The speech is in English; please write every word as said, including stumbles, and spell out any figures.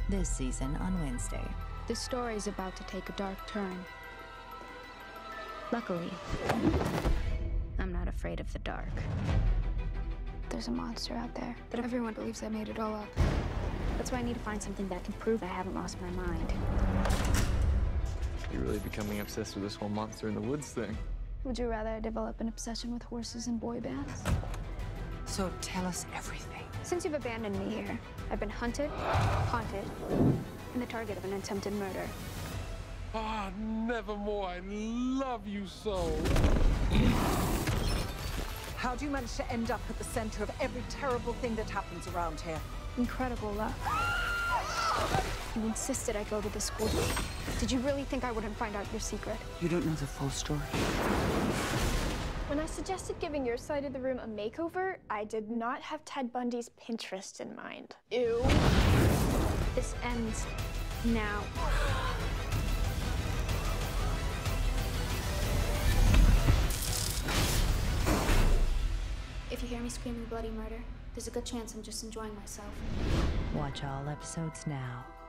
This season on Wednesday. The story's about to take a dark turn. Luckily, I'm not afraid of the dark. There's a monster out there, but everyone believes I made it all up. That's why I need to find something that can prove I haven't lost my mind. You're really becoming obsessed with this whole monster in the woods thing. Would you rather I develop an obsession with horses and boy bands? So tell us everything. Since you've abandoned me here, I've been hunted, haunted, and the target of an attempted murder. Ah, nevermore. I love you so. How do you manage to end up at the center of every terrible thing that happens around here? Incredible luck. You insisted I go to the school. Did you really think I wouldn't find out your secret? You don't know the full story. When I suggested giving your side of the room a makeover, I did not have Ted Bundy's Pinterest in mind. Ew. This ends now. If you hear me screaming bloody murder, there's a good chance I'm just enjoying myself. Watch all episodes now.